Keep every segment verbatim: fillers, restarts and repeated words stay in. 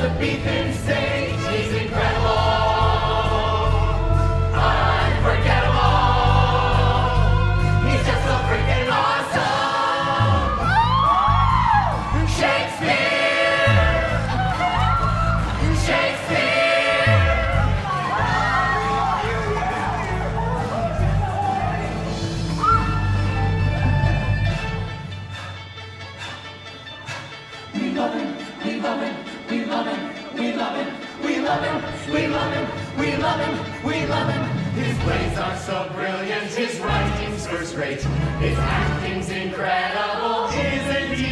the beef in stage. He's incredible, unforgettable. He's just so freaking awesome. Shakespeare, Shakespeare. We love him, we love him, we love him, we love him, we love him, we love him, we love him, we love him. His plays are so brilliant, his writing's first rate, his acting's incredible. Isn't he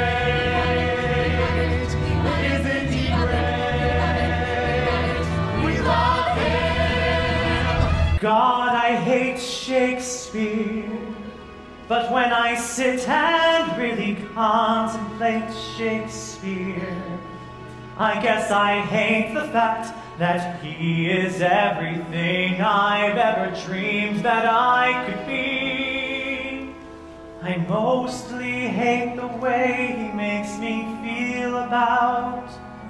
great? Isn't he great? We love him. God, I hate Shakespeare. But when I sit and really contemplate Shakespeare, I guess I hate the fact that he is everything I've ever dreamed that I could be. I mostly hate the way he makes me feel about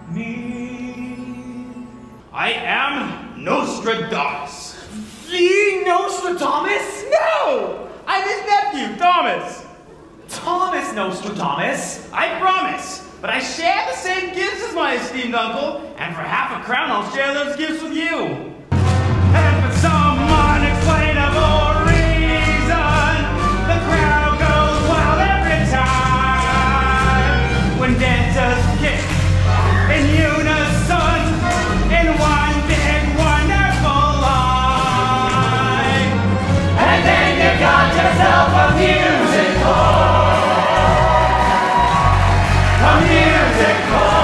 me. I am Nostradamus. The Nostradamus? No! I'm his nephew, Thomas. Thomas Nostradamus? I promise. But I share the same gifts as my esteemed uncle, and for half a crown I'll share those gifts with you. And for some unexplainable reason, the crowd goes wild every time when dancers kick in unison in one big wonderful line. And then you got yourself a musical. A musical.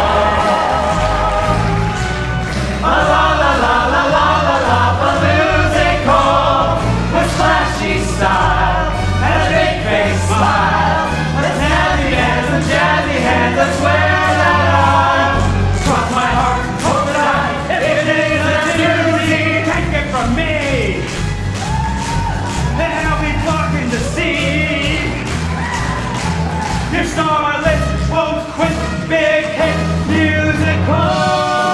A la la la la la la la musical with flashy style and a big face smile and happy hands and jazzy hands. I swear that I cross my heart, hope that I, if it is a duty, Take it from me. Then I'll be walking to see Your starlet won't quit, big hit musical.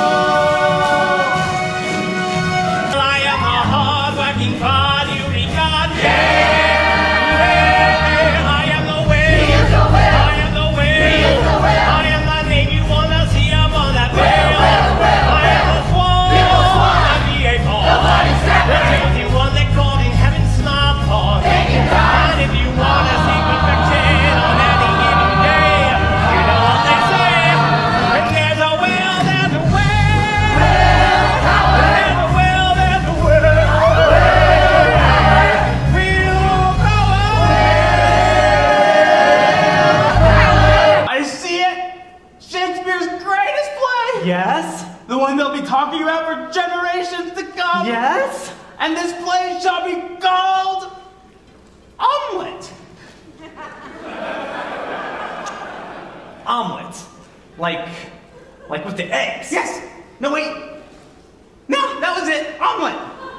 I am a hard-working part you regard. Yeah, I am the will. He is the will. I am the will. He is the will. I am the thing you wanna see. I'm on that will. Will, will, will, I am the swan. Be the swan. I be a ball. The body snapper. The guilty one that called in heaven's smart paws. Take it down. And if you wanna see perfection on any given day, you know what they say. If there's a will, there's a will. There's a will, there's a will. We'll go away. I see it. Shakespeare's greatest play. Yes? The one they'll be talking about for generations to come. Yes? And this play shall be called Omelet. Omelet. Like, like with the eggs. Yes. No, wait. No, that was it. Omelet.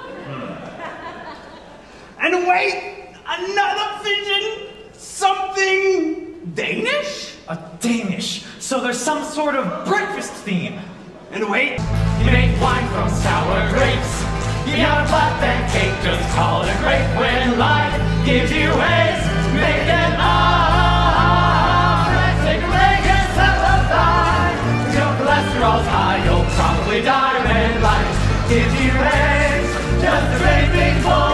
And wait, another vision. Something Danish? A Danish. So there's some sort of breakfast theme. And wait, You make wine from sour grapes. You got a flat than cake, just call it a grape. When life gives you ways, make it up. Cigarette can satisfy. Your cholesterol's high, you'll probably die. When life gives you ways, just a great big boy.